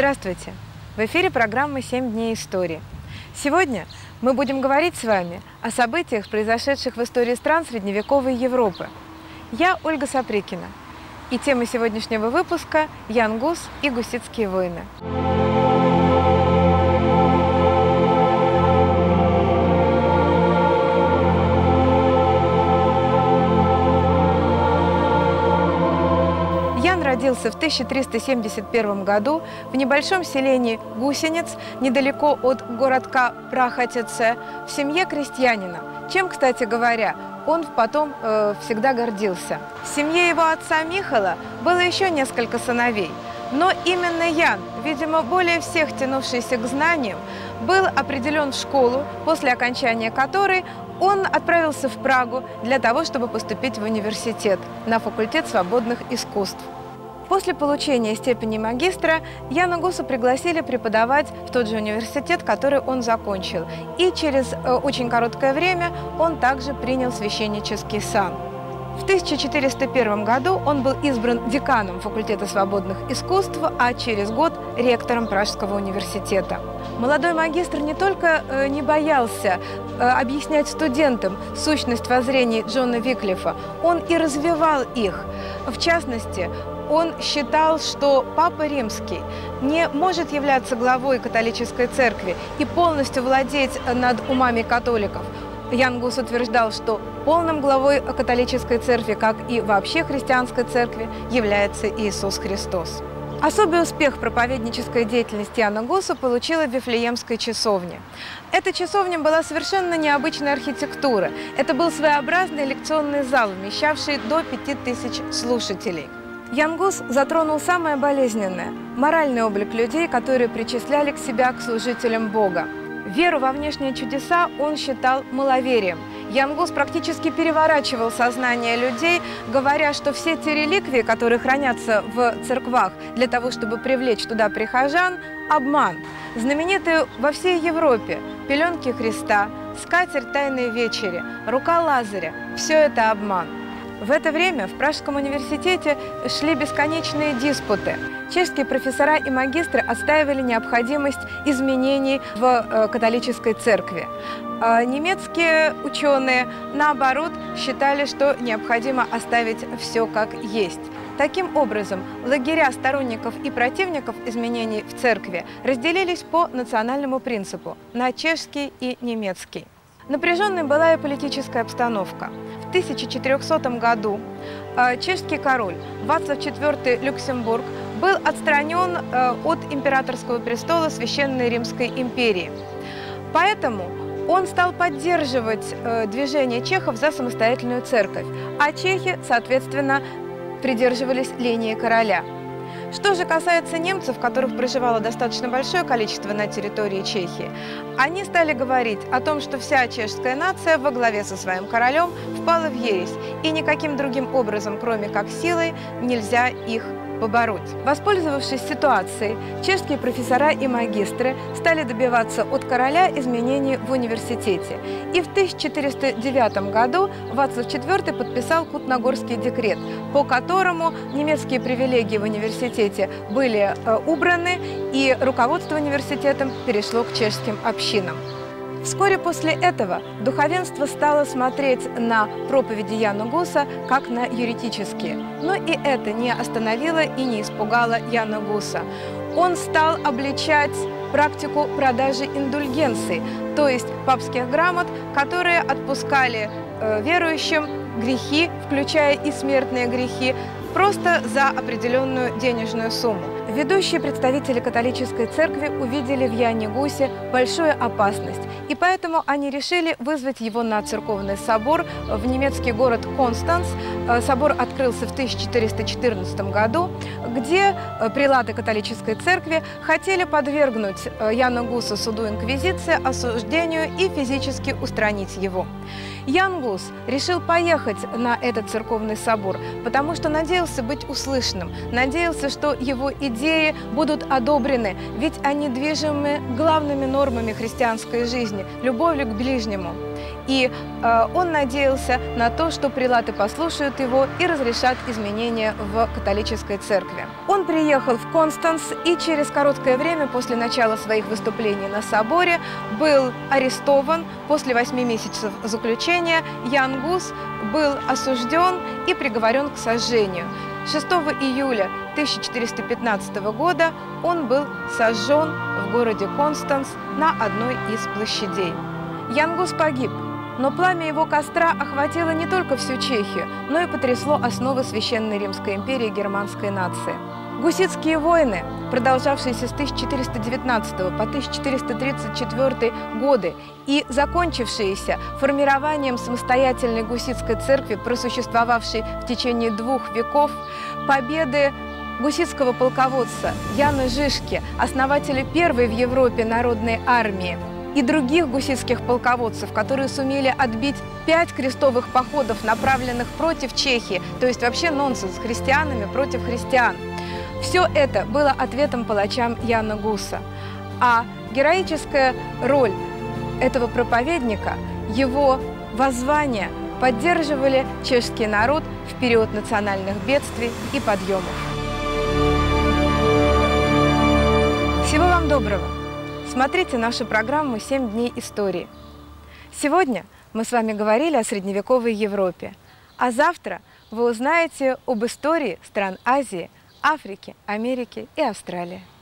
Здравствуйте! В эфире программы «7 дней истории». Сегодня мы будем говорить с вами о событиях, произошедших в истории стран средневековой Европы. Я Ольга Сапрыкина, и тема сегодняшнего выпуска – Ян Гус и гуситские войны. Ян родился в 1371 году в небольшом селении Гусенец, недалеко от городка Прахотице, в семье крестьянина, чем, кстати говоря, он потом всегда гордился. В семье его отца Михала было еще несколько сыновей, но именно Ян, видимо, более всех тянувшийся к знаниям, был определен в школу, после окончания которой он отправился в Прагу для того, чтобы поступить в университет на факультет свободных искусств. После получения степени магистра Яна Гуса пригласили преподавать в тот же университет, который он закончил. И через очень короткое время он также принял священнический сан. В 1401 году он был избран деканом факультета свободных искусств, а через год ректором Пражского университета. Молодой магистр не только не боялся объяснять студентам сущность воззрений Джона Виклифа, он и развивал их. В частности, он считал, что Папа Римский не может являться главой католической церкви и полностью владеть над умами католиков. Ян Гус утверждал, что полным главой католической церкви, как и вообще христианской церкви, является Иисус Христос. Особый успех проповеднической деятельности Яна Гуса получила Вифлеемская часовня. Эта часовня была совершенно необычной архитектуры. Это был своеобразный лекционный зал, вмещавший до 5000 слушателей. Ян Гус затронул самое болезненное – моральный облик людей, которые причисляли к себя к служителям Бога. Веру во внешние чудеса он считал маловерием. Ян Гус практически переворачивал сознание людей, говоря, что все те реликвии, которые хранятся в церквах для того, чтобы привлечь туда прихожан – обман. Знаменитые во всей Европе пеленки Христа, скатерть Тайной вечери, рука Лазаря – все это обман. В это время в Пражском университете шли бесконечные диспуты. Чешские профессора и магистры отстаивали необходимость изменений в католической церкви. Немецкие ученые, наоборот, считали, что необходимо оставить все как есть. Таким образом, лагеря сторонников и противников изменений в церкви разделились по национальному принципу на чешский и немецкий. Напряженной была и политическая обстановка. В 1400 году чешский король Вацлав IV Люксембург был отстранен от императорского престола Священной Римской империи. Поэтому он стал поддерживать движение чехов за самостоятельную церковь, а чехи, соответственно, придерживались линии короля. Что же касается немцев, которых проживало достаточно большое количество на территории Чехии, они стали говорить о том, что вся чешская нация во главе со своим королем впала в ересь, и никаким другим образом, кроме как силой, нельзя их побороть. Воспользовавшись ситуацией, чешские профессора и магистры стали добиваться от короля изменений в университете. И в 1409 году Вацлав IV подписал Кутногорский декрет, по которому немецкие привилегии в университете были убраны, и руководство университетом перешло к чешским общинам. Вскоре после этого духовенство стало смотреть на проповеди Яна Гуса как на еретические. Но и это не остановило и не испугало Яна Гуса. Он стал обличать практику продажи индульгенций, то есть папских грамот, которые отпускали верующим грехи, включая и смертные грехи, просто за определенную денежную сумму. Ведущие представители католической церкви увидели в Яне Гусе большую опасность, и поэтому они решили вызвать его на церковный собор в немецкий город Констанц. Собор открылся в 1414 году, где прелаты католической церкви хотели подвергнуть Яна Гуса суду инквизиции, осуждению и физически устранить его. Ян Гус решил поехать на этот церковный собор, потому что надеялся быть услышанным, надеялся, что его идеи будут одобрены, ведь они движимы главными нормами христианской жизни – любовью к ближнему. И он надеялся на то, что прелаты послушают его и разрешат изменения в католической церкви. Он приехал в Констанц и через короткое время после начала своих выступлений на соборе был арестован. После 8 месяцев заключения Ян Гус был осужден и приговорен к сожжению. 6 июля 1415 года он был сожжен в городе Констанц на одной из площадей. Ян Гус погиб, но пламя его костра охватило не только всю Чехию, но и потрясло основы Священной Римской империи германской нации. Гуситские войны, продолжавшиеся с 1419 по 1434 годы и закончившиеся формированием самостоятельной гуситской церкви, просуществовавшей в течение 2 веков, победы гуситского полководца Яна Жишки, основателя первой в Европе народной армии, и других гуситских полководцев, которые сумели отбить 5 крестовых походов, направленных против Чехии, то есть вообще нонсенс, христианами против христиан. Все это было ответом палачам Яна Гуса. А героическая роль этого проповедника, его воззвания поддерживали чешский народ в период национальных бедствий и подъемов. Всего вам доброго! Смотрите нашу программу «7 дней истории». Сегодня мы с вами говорили о средневековой Европе, а завтра вы узнаете об истории стран Азии, Африки, Америки и Австралии.